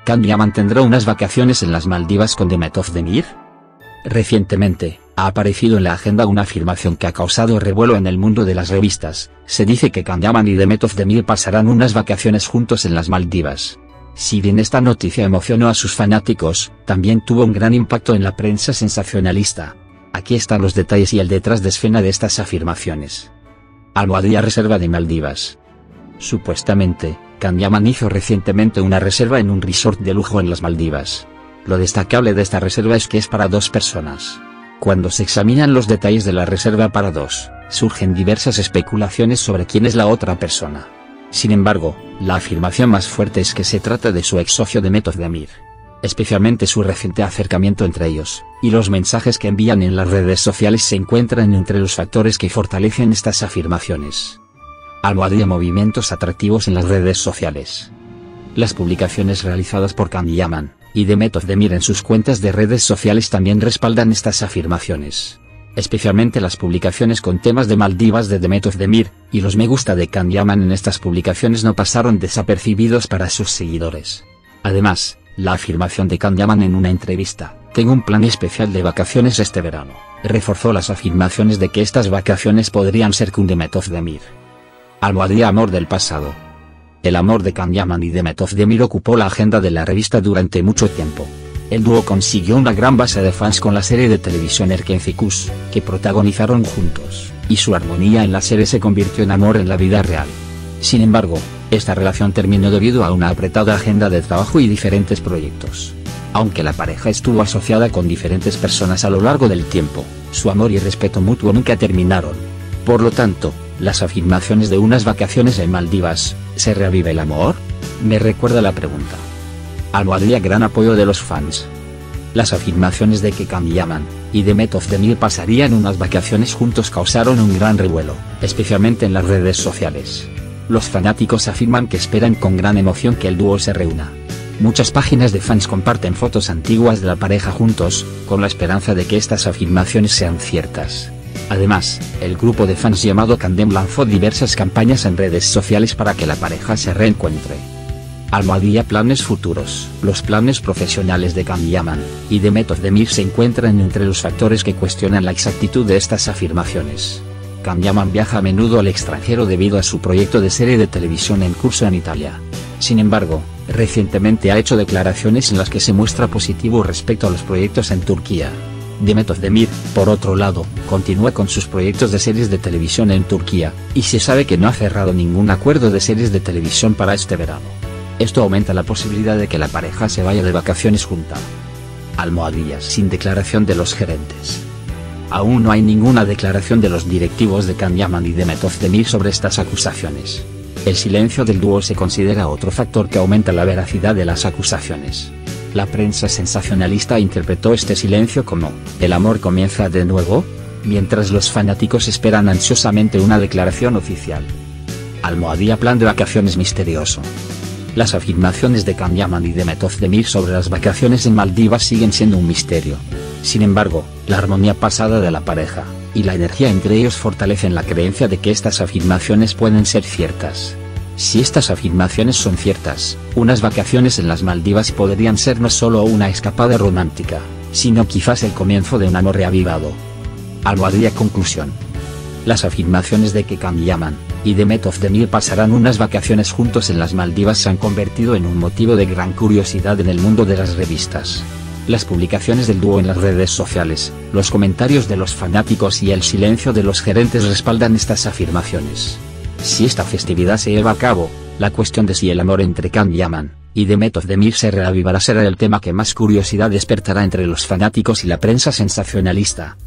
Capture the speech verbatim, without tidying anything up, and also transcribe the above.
¿Can Yaman tendrá unas vacaciones en las Maldivas con Demet Özdemir? Recientemente, ha aparecido en la agenda una afirmación que ha causado revuelo en el mundo de las revistas. Se dice que Can Yaman y Demet Özdemir pasarán unas vacaciones juntos en las Maldivas. Si bien esta noticia emocionó a sus fanáticos, también tuvo un gran impacto en la prensa sensacionalista. Aquí están los detalles y el detrás de escena de estas afirmaciones. Almohadilla reserva de Maldivas. Supuestamente, Can Yaman hizo recientemente una reserva en un resort de lujo en las Maldivas. Lo destacable de esta reserva es que es para dos personas. Cuando se examinan los detalles de la reserva para dos, surgen diversas especulaciones sobre quién es la otra persona. Sin embargo, la afirmación más fuerte es que se trata de su ex socio Demet Özdemir. Especialmente su reciente acercamiento entre ellos, y los mensajes que envían en las redes sociales se encuentran entre los factores que fortalecen estas afirmaciones. Almohadilla movimientos atractivos en las redes sociales. Las publicaciones realizadas por Can Yaman y Demet Özdemir en sus cuentas de redes sociales también respaldan estas afirmaciones. Especialmente las publicaciones con temas de Maldivas de Demet Özdemir, y los me gusta de Can Yaman en estas publicaciones no pasaron desapercibidos para sus seguidores. Además, la afirmación de Can Yaman en una entrevista, "Tengo un plan especial de vacaciones este verano", reforzó las afirmaciones de que estas vacaciones podrían ser con Demet Özdemir. Almohadilla amor del pasado. El amor de Can Yaman y Demet Özdemir ocupó la agenda de la revista durante mucho tiempo. El dúo consiguió una gran base de fans con la serie de televisión Erkenci Kuş, que protagonizaron juntos, y su armonía en la serie se convirtió en amor en la vida real. Sin embargo, esta relación terminó debido a una apretada agenda de trabajo y diferentes proyectos. Aunque la pareja estuvo asociada con diferentes personas a lo largo del tiempo, su amor y respeto mutuo nunca terminaron. Por lo tanto, las afirmaciones de unas vacaciones en Maldivas, ¿se reaviva el amor? Me recuerda la pregunta. Almohadilla gran apoyo de los fans. Las afirmaciones de que Can Yaman y Demet Özdemir pasarían unas vacaciones juntos causaron un gran revuelo, especialmente en las redes sociales. Los fanáticos afirman que esperan con gran emoción que el dúo se reúna. Muchas páginas de fans comparten fotos antiguas de la pareja juntos, con la esperanza de que estas afirmaciones sean ciertas. Además, el grupo de fans llamado Candem lanzó diversas campañas en redes sociales para que la pareja se reencuentre. Almohadilla planes futuros. Los planes profesionales de Can Yaman y Demet Özdemir se encuentran entre los factores que cuestionan la exactitud de estas afirmaciones. Can Yaman viaja a menudo al extranjero debido a su proyecto de serie de televisión en curso en Italia. Sin embargo, recientemente ha hecho declaraciones en las que se muestra positivo respecto a los proyectos en Turquía. Demet Özdemir, por otro lado, continúa con sus proyectos de series de televisión en Turquía, y se sabe que no ha cerrado ningún acuerdo de series de televisión para este verano. Esto aumenta la posibilidad de que la pareja se vaya de vacaciones junta. Almohadillas sin declaración de los gerentes. Aún no hay ninguna declaración de los directivos de Can Yaman y Demet Özdemir sobre estas acusaciones. El silencio del dúo se considera otro factor que aumenta la veracidad de las acusaciones. La prensa sensacionalista interpretó este silencio como, ¿el amor comienza de nuevo?, mientras los fanáticos esperan ansiosamente una declaración oficial. Almohadilla plan de vacaciones misterioso. Las afirmaciones de Can Yaman y Demet Özdemir sobre las vacaciones en Maldivas siguen siendo un misterio. Sin embargo, la armonía pasada de la pareja, y la energía entre ellos fortalecen la creencia de que estas afirmaciones pueden ser ciertas. Si estas afirmaciones son ciertas, unas vacaciones en las Maldivas podrían ser no solo una escapada romántica, sino quizás el comienzo de un amor reavivado. Almohadilla conclusión. Las afirmaciones de que Can Yaman y Demet Özdemir pasarán unas vacaciones juntos en las Maldivas se han convertido en un motivo de gran curiosidad en el mundo de las revistas. Las publicaciones del dúo en las redes sociales, los comentarios de los fanáticos y el silencio de los gerentes respaldan estas afirmaciones. Si esta festividad se lleva a cabo, la cuestión de si el amor entre Can Yaman y Demet Özdemir se reavivará será el tema que más curiosidad despertará entre los fanáticos y la prensa sensacionalista.